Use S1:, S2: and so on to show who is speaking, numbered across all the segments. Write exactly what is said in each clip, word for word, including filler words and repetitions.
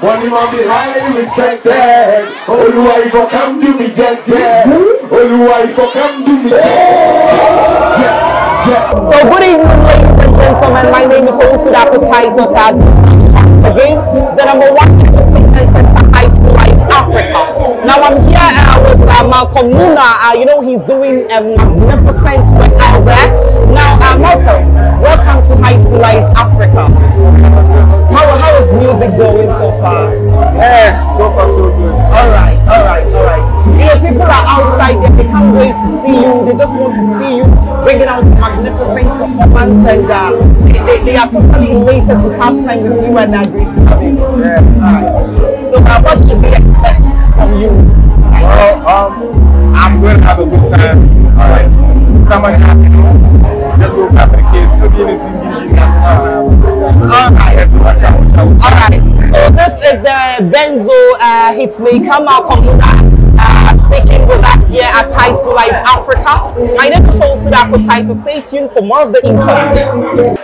S1: Money man be highly respected. Oluwa if you come do me jet jet. Oluwa if you come do me jet jet.
S2: So good evening, ladies and gentlemen. My name is Osuda Appetitus again, the number one entertainment center, High School Life Africa. Now I'm here uh, with uh, Malcolm Nuna. Uh, you know he's doing a magnificent work out there. Now uh, Malcolm, welcome to High School Life Africa. How, how is music going so far?
S3: Yeah, so far so good.
S2: All right, all right, all right. You know, people are outside there, they can't wait to see you. They just want to see you bringing out magnificent performance, and uh, they, they, they are totally elated to have time with you and uh, Grace. Yeah. Right. So uh, what should we expect from you?
S3: Well, um, I'm going to have a good time. All right. Someone has to know. Just go back to the kids. Go get it. All right.
S2: All right. So this is the Benzo uh, hitmaker Malcolm Nuna, uh, speaking with us here at High School Life Africa. My name is Osuda Appetitus. Stay tuned for more of the interviews.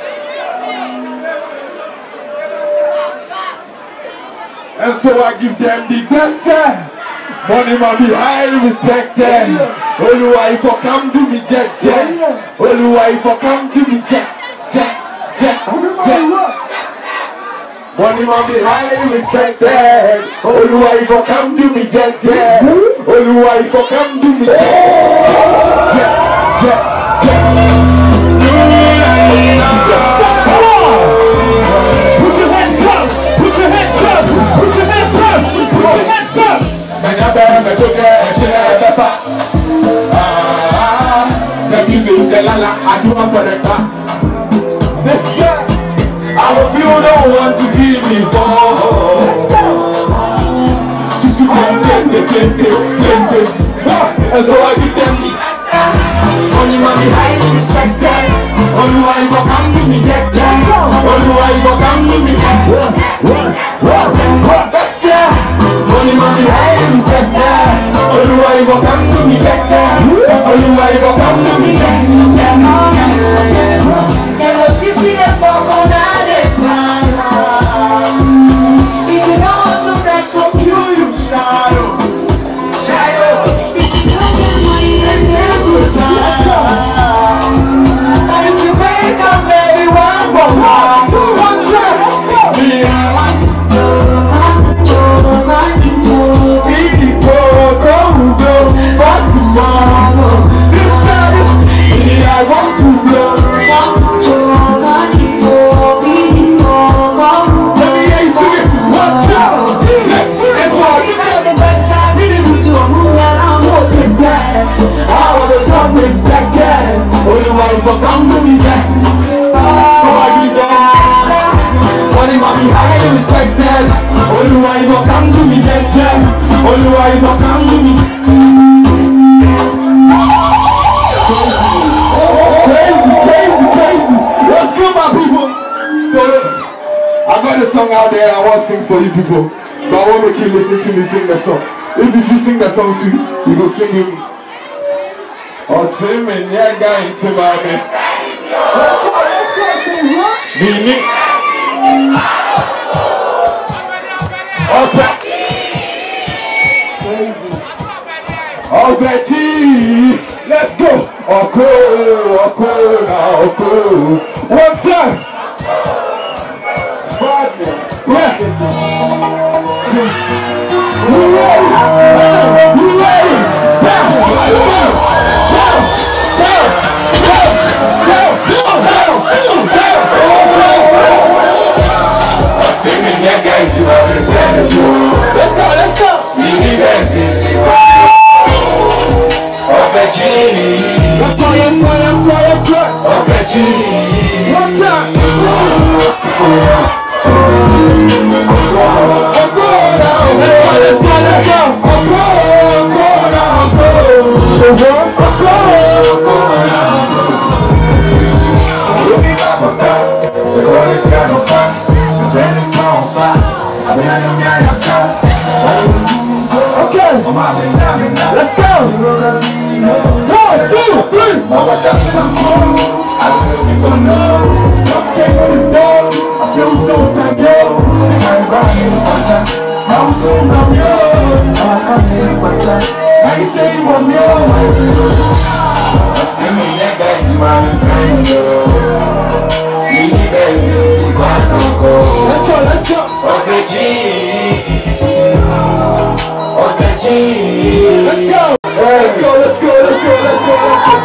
S1: And so I give them the best. Money man be highly respected. Oluwa if you come do me jet jet. Oluwa if you come do me jet jet jet jet. Money man be highly respected. Oluwa if you come do me jet jet. Oluwa if you come do me jet jet jet jet. Come on! Put your hands up! Put your hands up! Put your hands up! Put your hands up! I hope you don't want to see me fall. And so I give them the money man be highly respected. Only why you come to me jet jet. Only why you come to me jet jet. Money man be highly respected. Only why you come to me jet jet. Only why you come to me jet jet. And what you see them for on that man. If you know to that from you, you shadow. Shadow. If you know the money, then they're good man. And if you make up, baby, one for one. One time. I want to blow. Let me hear you sing it. What's up? Let's let's all get that. I want to talk respect that. Only why you come to me back. So I give that. Money might be highly respected. Only why you come to me back. Only why you come to me. Crazy, crazy, crazy. What's good, my people? So, I got a song out there I want to sing for you people. But I want to make you listen to me sing the song. If you sing the song too, you go sing with me. Oh, sing me, yeah, guy, into my man. Meaning. Okay. Oh, Betty, let's go. Okay, okay, now, okay. One time. Yeah. You ready? You ready? Bounce, bounce, bounce, bounce, bounce, bounce, bounce, bounce, bounce. Singing that guy to let's go, let's go. Let's go, let's go, let's go, let's go. One time. Let's go, let's go. Okay, let's go. One, two, three. I feel so bad, yo. I'm so numb, yo. I can't live my time. I say you want me, oh. I see me, that guy's my friend, yo. Mini Benzo, Yaw Tog. Let's go, let's go. Okay, G. Okay, G. Let's go. Let's go, let's go, let's go, let's go, let's go.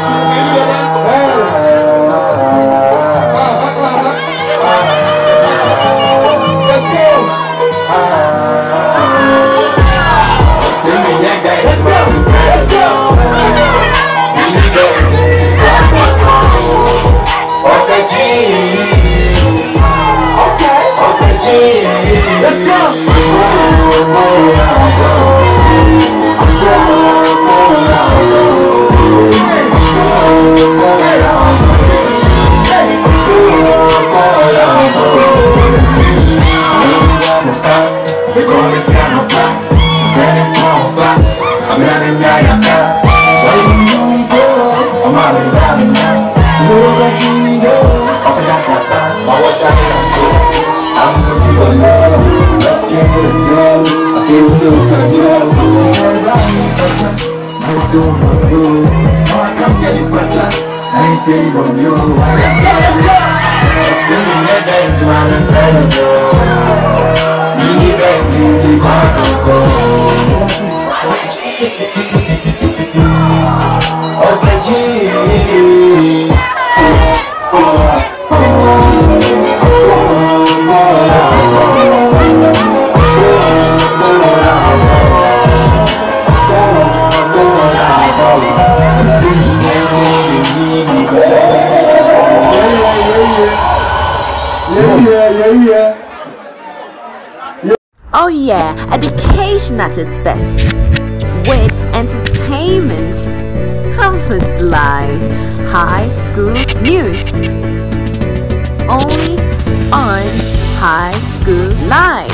S4: Oh yeah, education at its best, with entertainment, campus life, high school news, only on High School Live.